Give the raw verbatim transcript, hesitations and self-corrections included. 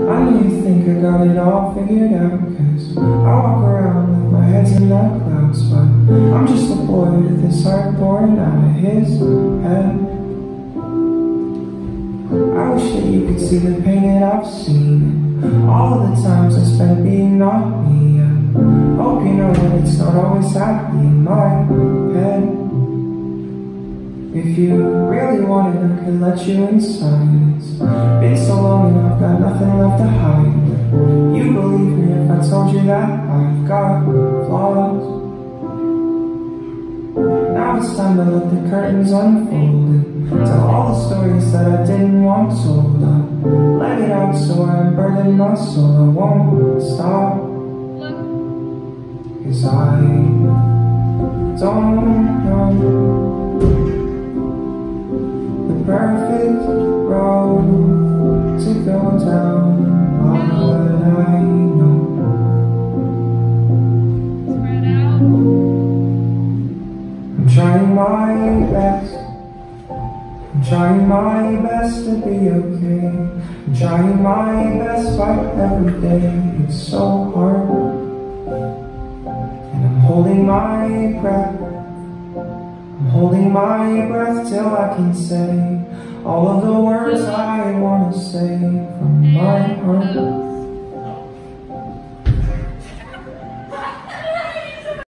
I know you think I got it all figured out, cause I walk around with my head's in the clouds, but I'm just a boy with his heart pouring out of his head. I wish that you could see the pain that I've seen, all of the times I spent being not me. I hope you know that it's not always happy in my head. If you really wanted, I could let you inside. It's been so long and I've got nothing left to hide. You believe me if I told you that I've got flaws. Now it's time to let the curtains unfold and tell all the stories that I didn't want told. I let it out so I unburden my soul. I won't stop, cause I don't know the perfect road to go down, but I know I'm trying my best, I'm trying my best to be okay, I'm trying my best fight every day, it's so hard, and I'm holding my breath, I'm holding my breath till I can say all of the words I want to say from my heart.